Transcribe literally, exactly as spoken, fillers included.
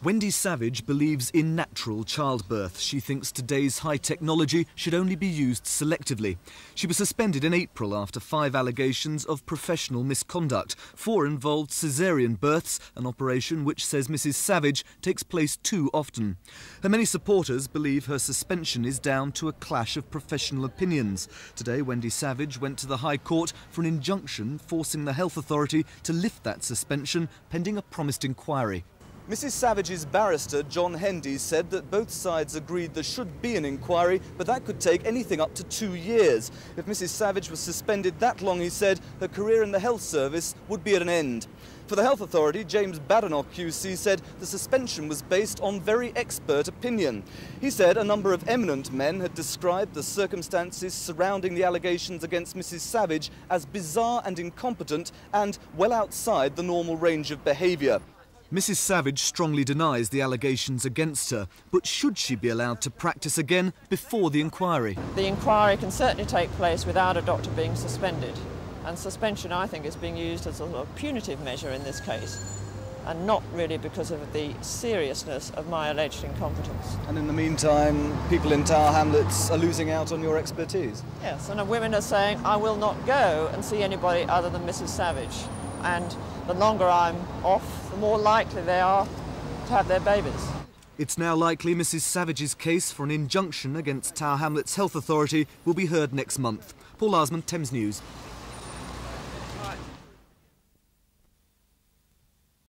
Wendy Savage believes in natural childbirth. She thinks today's high technology should only be used selectively. She was suspended in April after five allegations of professional misconduct. Four involved caesarean births, an operation which says Missus Savage takes place too often. Her many supporters believe her suspension is down to a clash of professional opinions. Today, Wendy Savage went to the High Court for an injunction forcing the Health Authority to lift that suspension pending a promised inquiry. Missus Savage's barrister, John Hendy, said that both sides agreed there should be an inquiry, but that could take anything up to two years. If Missus Savage was suspended that long, he said, her career in the health service would be at an end. For the Health Authority, James Badenoch Q C said the suspension was based on very expert opinion. He said a number of eminent men had described the circumstances surrounding the allegations against Missus Savage as bizarre and incompetent and well outside the normal range of behaviour. Missus Savage strongly denies the allegations against her, but should she be allowed to practice again before the inquiry? The inquiry can certainly take place without a doctor being suspended, and suspension, I think, is being used as a sort of punitive measure in this case, and not really because of the seriousness of my alleged incompetence. And in the meantime, people in Tower Hamlets are losing out on your expertise? Yes, and the women are saying, I will not go and see anybody other than Missus Savage. And the longer I'm off, the more likely they are to have their babies. It's now likely Missus Savage's case for an injunction against Tower Hamlets Health Authority will be heard next month. Paul Arsman, Thames News.